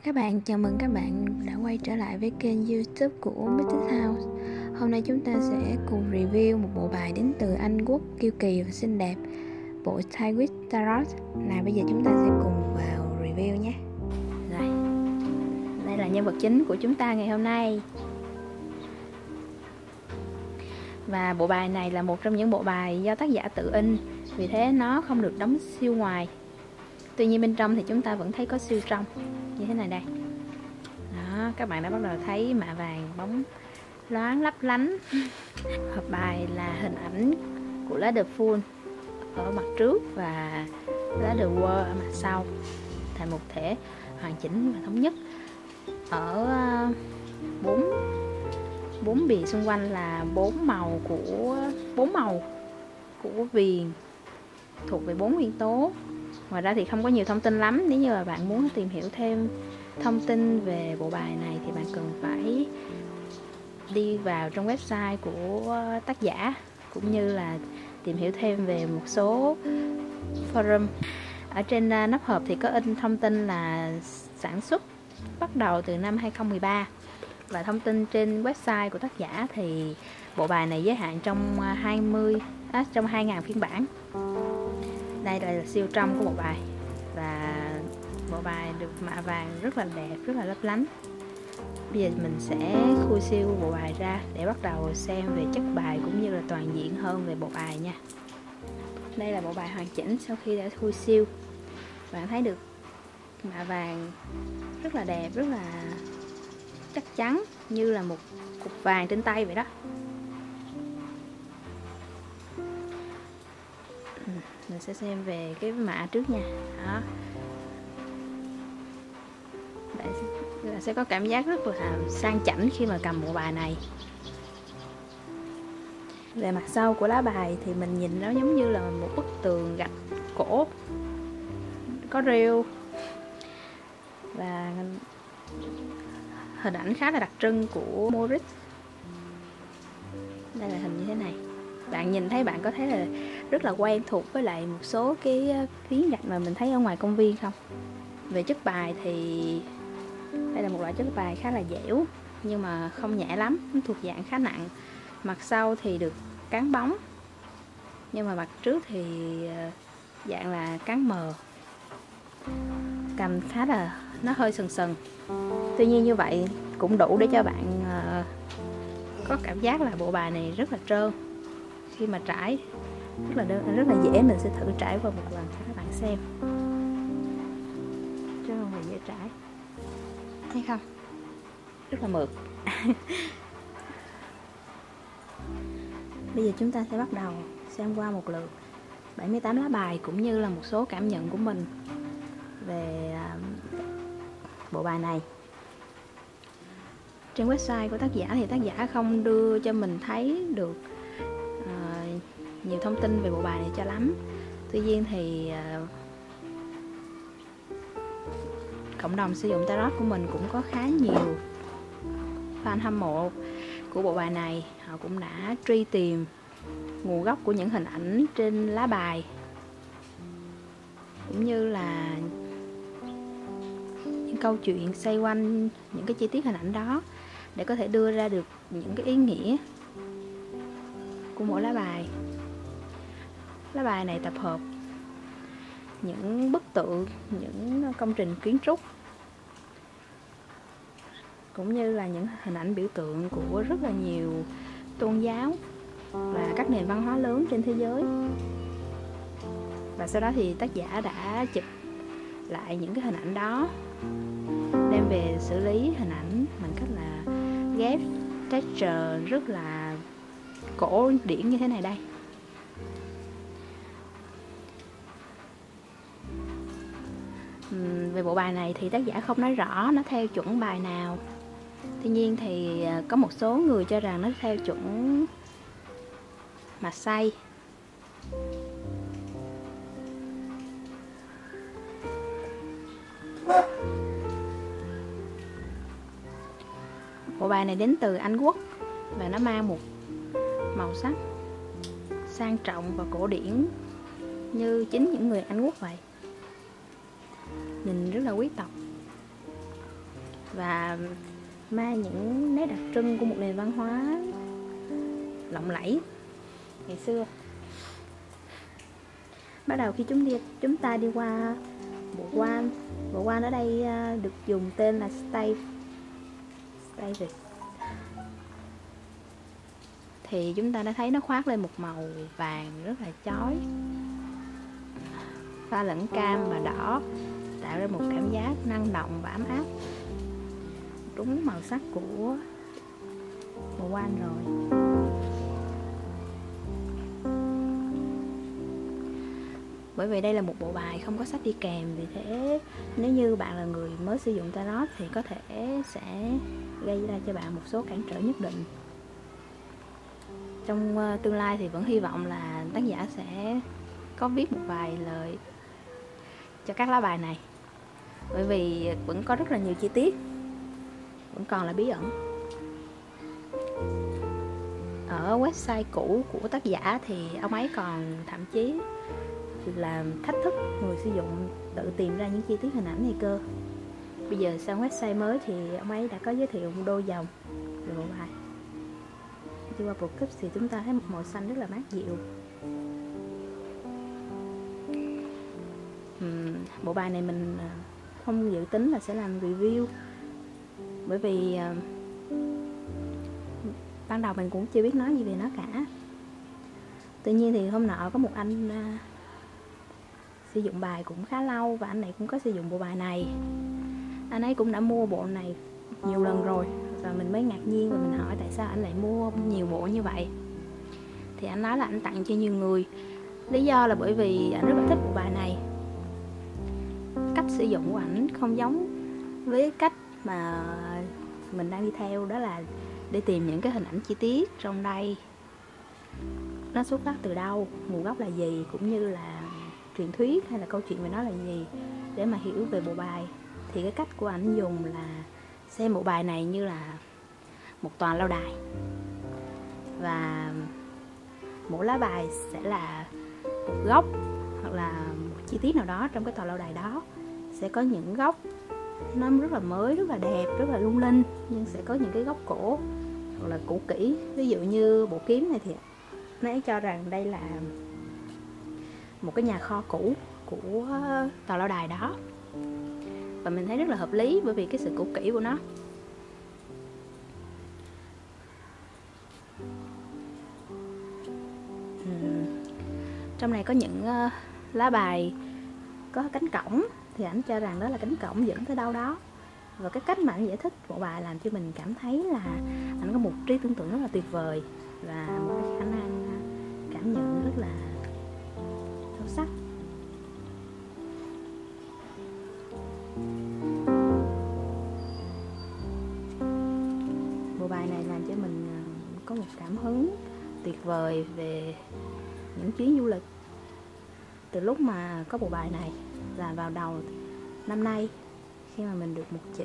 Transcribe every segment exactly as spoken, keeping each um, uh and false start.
các bạn, chào mừng các bạn đã quay trở lại với kênh YouTube của mít tích House. Hôm nay chúng ta sẽ cùng review một bộ bài đến từ Anh Quốc kiêu kỳ và xinh đẹp, bộ Tywin Tarot. Nào bây giờ chúng ta sẽ cùng vào review nhé. Rồi, đây là nhân vật chính của chúng ta ngày hôm nay. Và bộ bài này là một trong những bộ bài do tác giả tự in, vì thế nó không được đóng siêu ngoài. Tuy nhiên bên trong thì chúng ta vẫn thấy có siêu trong như thế này đây. Đó, các bạn đã bắt đầu thấy mạ vàng bóng loáng lấp lánh. Hộp bài là hình ảnh của lá The Fool ở mặt trước và lá The World ở mặt sau, thành một thể hoàn chỉnh và thống nhất. Ở bốn bốn bìa xung quanh là bốn màu của bốn màu của viền thuộc về bốn nguyên tố. Ngoài ra thì không có nhiều thông tin lắm. Nếu như là bạn muốn tìm hiểu thêm thông tin về bộ bài này thì bạn cần phải đi vào trong website của tác giả, cũng như là tìm hiểu thêm về một số forum. Ở trên nắp hộp thì có in thông tin là sản xuất bắt đầu từ năm hai không một ba. Và thông tin trên website của tác giả thì bộ bài này giới hạn trong hai mươi à, trong hai nghìn phiên bản. Đây là siêu trong của bộ bài, và bộ bài được mạ vàng rất là đẹp, rất là lấp lánh. Bây giờ mình sẽ khui siêu bộ bài ra để bắt đầu xem về chất bài cũng như là toàn diện hơn về bộ bài nha. Đây là bộ bài hoàn chỉnh sau khi đã khui siêu. Bạn thấy được mạ vàng rất là đẹp, rất là chắc chắn, như là một cục vàng trên tay vậy đó. Mình sẽ xem về cái mạ trước nha. Đó, bạn sẽ, sẽ có cảm giác rất là sang chảnh khi mà cầm bộ bài này. Về mặt sau của lá bài thì mình nhìn nó giống như là một bức tường gạch cổ có rêu, và hình ảnh khá là đặc trưng của Moritz. Đây là hình như thế này. Bạn nhìn thấy bạn có thấy là rất là quen thuộc với lại một số cái phiến gạch mà mình thấy ở ngoài công viên không? Về chất bài thì đây là một loại chất bài khá là dẻo, nhưng mà không nhẹ lắm, nó thuộc dạng khá nặng. Mặt sau thì được cán bóng, nhưng mà mặt trước thì dạng là cán mờ. Cầm khá là, nó hơi sần sần. Tuy nhiên như vậy cũng đủ để cho bạn có cảm giác là bộ bài này rất là trơn. Khi mà trải rất là đơn, rất là dễ. Mình sẽ thử trải qua một lần cho các bạn xem. Trơn và dễ trải, thấy không? Rất là mượt. Bây giờ chúng ta sẽ bắt đầu xem qua một lượt bảy mươi tám lá bài cũng như là một số cảm nhận của mình về bộ bài này. Trên website của tác giả thì tác giả không đưa cho mình thấy được uh, nhiều thông tin về bộ bài này cho lắm. Tuy nhiên thì uh, cộng đồng sử dụng tarot của mình cũng có khá nhiều fan hâm mộ của bộ bài này. Họ cũng đã truy tìm nguồn gốc của những hình ảnh trên lá bài, cũng như là những câu chuyện xoay quanh những cái chi tiết hình ảnh đó để có thể đưa ra được những cái ý nghĩa của mỗi lá bài. Lá bài này tập hợp những bức tượng, những công trình kiến trúc, cũng như là những hình ảnh biểu tượng của rất là nhiều tôn giáo và các nền văn hóa lớn trên thế giới. Và sau đó thì tác giả đã chụp lại những cái hình ảnh đó, đem về xử lý hình ảnh bằng cách là ghép texture rất là cổ điển như thế này đây. Về bộ bài này thì tác giả không nói rõ nó theo chuẩn bài nào. Tuy nhiên thì có một số người cho rằng nó theo chuẩn Marseille. Bộ bài này đến từ Anh Quốc và nó mang một màu sắc sang trọng và cổ điển như chính những người Anh Quốc vậy. Nhìn rất là quý tộc. và mang những nét đặc trưng của một nền văn hóa lộng lẫy ngày xưa. Bắt đầu khi chúng đi chúng ta đi qua bộ quan, bộ quan ở đây được dùng tên là Stave, Stave thì chúng ta đã thấy nó khoác lên một màu vàng rất là chói, pha lẫn cam và đỏ, tạo ra một cảm giác năng động và ấm áp, đúng màu sắc của bộ quan rồi. Bởi vì đây là một bộ bài không có sách đi kèm, vì thế nếu như bạn là người mới sử dụng tarot thì có thể sẽ gây ra cho bạn một số cản trở nhất định. Trong uh, tương lai thì vẫn hy vọng là tác giả sẽ có viết một vài lời cho các lá bài này, bởi vì vẫn có rất là nhiều chi tiết vẫn còn là bí ẩn. Ở website cũ của tác giả thì ông ấy còn thậm chí làm thách thức người sử dụng tự tìm ra những chi tiết hình ảnh này cơ. Bây giờ sang website mới thì ông ấy đã có giới thiệu một đôi dòng về bộ bài. Đi qua bộ cúp thì chúng ta thấy một màu xanh rất là mát dịu. uhm, Bộ bài này mình không dự tính là sẽ làm review, bởi vì uh, ban đầu mình cũng chưa biết nói gì về nó cả. Tuy nhiên thì hôm nọ có một anh uh, sử dụng bài cũng khá lâu, và anh này cũng có sử dụng bộ bài này. Anh ấy cũng đã mua bộ này nhiều lần rồi, và mình mới ngạc nhiên và mình hỏi tại sao anh lại mua nhiều bộ như vậy. Thì anh nói là anh tặng cho nhiều người. Lý do là bởi vì anh rất là thích bộ bài này. Cách sử dụng của ảnh không giống với cách mà mình đang đi theo, đó là để tìm những cái hình ảnh chi tiết trong đây, nó xuất phát từ đâu, nguồn gốc là gì, cũng như là truyền thuyết hay là câu chuyện về nó là gì, để mà hiểu về bộ bài. Thì cái cách của ảnh dùng là xem bộ bài này như là một tòa lâu đài, và mỗi lá bài sẽ là một góc hoặc là một chi tiết nào đó trong cái tòa lâu đài đó. Sẽ có những góc nó rất là mới, rất là đẹp, rất là lung linh, nhưng sẽ có những cái góc cổ hoặc là cũ kỹ. Ví dụ như bộ kiếm này thì nó cho rằng đây là một cái nhà kho cũ của tòa lâu đài đó, và mình thấy rất là hợp lý bởi vì cái sự cũ kỹ của nó. uhm. Trong này có những uh, lá bài có cánh cổng, thì ảnh cho rằng đó là cánh cổng dẫn tới đâu đó. Và cái cách mà ảnh giải thích bộ bài làm cho mình cảm thấy là ảnh có một trí tưởng tượng rất là tuyệt vời, và một cái khả năng cảm nhận rất là sâu sắc. Bộ bài này làm cho mình có một cảm hứng tuyệt vời về những chuyến du lịch. Từ lúc mà có bộ bài này là vào đầu năm nay, khi mà mình được một chị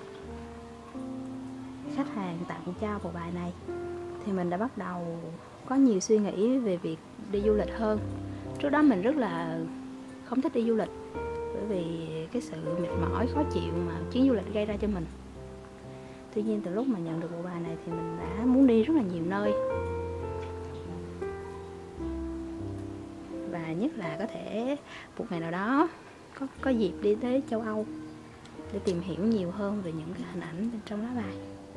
khách hàng tặng cho bộ bài này, thì mình đã bắt đầu có nhiều suy nghĩ về việc đi du lịch hơn. Trước đó mình rất là không thích đi du lịch, bởi vì cái sự mệt mỏi, khó chịu mà chuyến du lịch gây ra cho mình. Tuy nhiên từ lúc mà nhận được bộ bài này thì mình đã muốn đi rất là nhiều nơi, và nhất là có thể một ngày nào đó có, có dịp đi tới châu Âu để tìm hiểu nhiều hơn về những cái hình ảnh bên trong lá bài.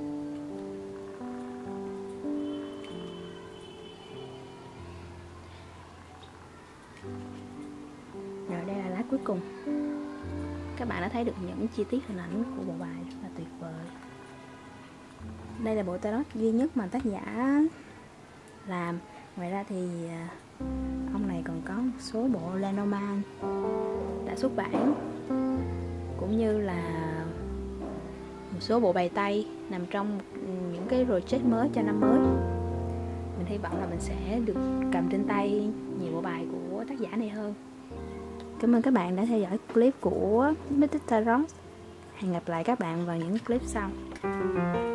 Rồi đây là lá cuối cùng. Các bạn đã thấy được những chi tiết hình ảnh của bộ bài rất là tuyệt vời. Đây là bộ tarot duy nhất mà tác giả làm. Ngoài ra thì ông này còn có một số bộ Lenormand đã xuất bản, cũng như là một số bộ bài tay nằm trong những cái project mới cho năm mới. Mình hy vọng là mình sẽ được cầm trên tay nhiều bộ bài của tác giả này hơn. Cảm ơn các bạn đã theo dõi clip của Mystic Tarot. Hẹn gặp lại các bạn vào những clip sau.